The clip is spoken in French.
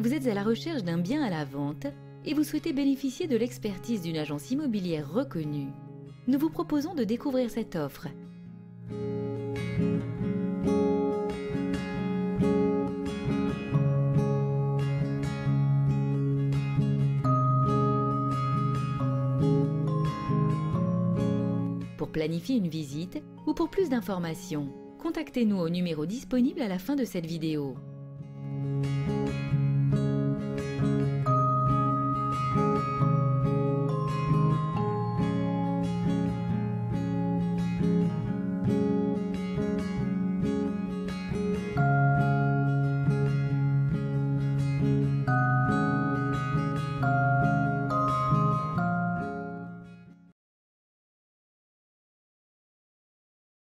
Vous êtes à la recherche d'un bien à la vente et vous souhaitez bénéficier de l'expertise d'une agence immobilière reconnue. Nous vous proposons de découvrir cette offre. Pour planifier une visite ou pour plus d'informations, contactez-nous au numéro disponible à la fin de cette vidéo.